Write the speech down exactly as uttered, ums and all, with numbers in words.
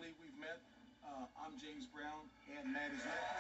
believe we've met. Uh, I'm James Brown, and Matt is not.